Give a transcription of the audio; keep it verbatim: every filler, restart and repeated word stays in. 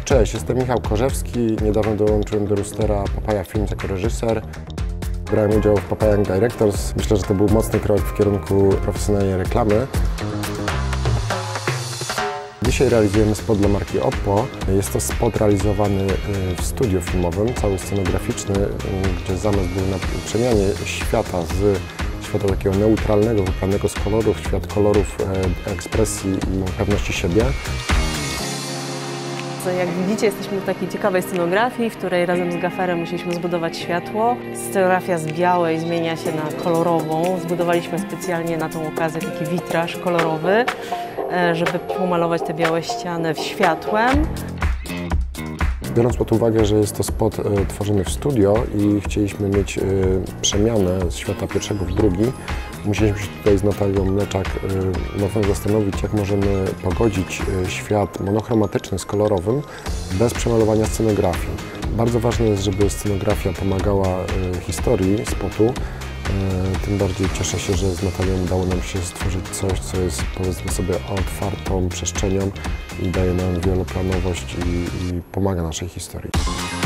Cześć, jestem Michał Korzewski. Niedawno dołączyłem do Roostera Papaya Films jako reżyser. Brałem udział w Papaya Young Directors. Myślę, że to był mocny krok w kierunku profesjonalnej reklamy. Dzisiaj realizujemy spot dla marki OPPO. Jest to spot realizowany w studiu filmowym, cały scenograficzny, gdzie zamysł był na przemianie świata z świata takiego neutralnego, wybranego z kolorów, w świat kolorów, ekspresji i pewności siebie. Jak widzicie, jesteśmy w takiej ciekawej scenografii, w której razem z gaferem musieliśmy zbudować światło. Scenografia z białej zmienia się na kolorową. Zbudowaliśmy specjalnie na tą okazję taki witraż kolorowy, żeby pomalować te białe ściany światłem. Biorąc pod uwagę, że jest to spot e, tworzony w studio i chcieliśmy mieć e, przemianę z świata pierwszego w drugi, musieliśmy się tutaj z Natalią Mleczak e, mocno zastanowić, jak możemy pogodzić e, świat monochromatyczny z kolorowym bez przemalowania scenografii. Bardzo ważne jest, żeby scenografia pomagała e, historii spotu. E, tym bardziej cieszę się, że z Natalią udało nam się stworzyć coś, co jest, powiedzmy sobie, otwartą przestrzenią i daje nam wieloplanowość i, i pomaga naszej historii.